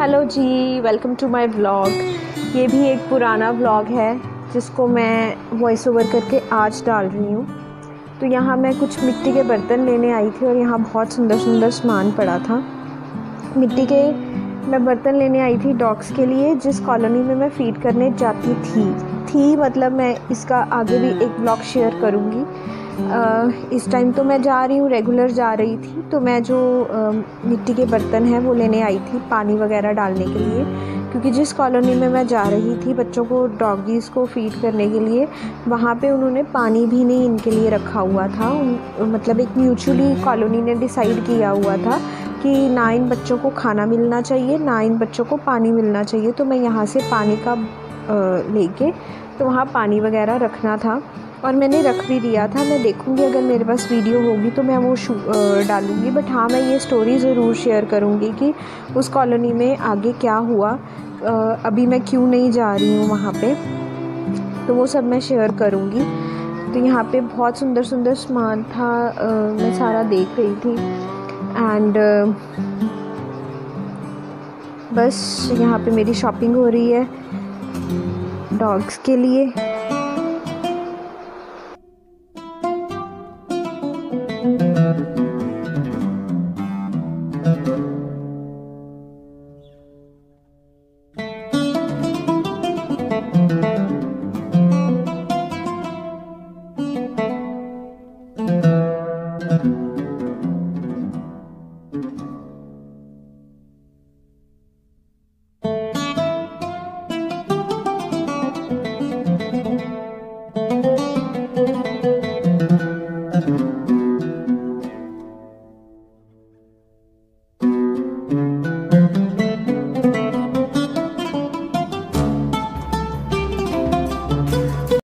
Hello जी, welcome to my vlog. ये भी एक पुराना व्लॉग है जिसको मैं वॉइस ओवर करके आज डाल रही हूँ। तो यहाँ मैं कुछ मिट्टी के बर्तन लेने आई थी और यहाँ बहुत सुंदर सुंदर सामान पड़ा था। मिट्टी के मैं बर्तन लेने आई थी डॉग्स के लिए, जिस कॉलोनी में मैं फ़ीड करने जाती थी मतलब मैं इसका आगे भी एक व्लॉग शेयर करूँगी। इस टाइम तो मैं जा रही हूँ, रेगुलर जा रही थी। तो मैं जो मिट्टी के बर्तन हैं वो लेने आई थी पानी वगैरह डालने के लिए, क्योंकि जिस कॉलोनी में मैं जा रही थी बच्चों को, डॉगीज़ को फ़ीड करने के लिए, वहाँ पे उन्होंने पानी भी नहीं इनके लिए रखा हुआ था। मतलब एक म्यूचुअली कॉलोनी ने डिसाइड किया हुआ था कि ना इन बच्चों को खाना मिलना चाहिए, ना इन बच्चों को पानी मिलना चाहिए। तो मैं यहाँ से पानी का लेके तो वहाँ पानी वगैरह रखना था और मैंने रख भी दिया था। मैं देखूँगी अगर मेरे पास वीडियो होगी तो मैं वो डालूँगी। बट हाँ, मैं ये स्टोरी ज़रूर शेयर करूँगी कि उस कॉलोनी में आगे क्या हुआ, अभी मैं क्यों नहीं जा रही हूँ वहाँ पे, तो वो सब मैं शेयर करूँगी। तो यहाँ पे बहुत सुंदर सुंदर सामान था, मैं सारा देख रही थी। एंड बस यहाँ पे मेरी शॉपिंग हो रही है डॉग्स के लिए।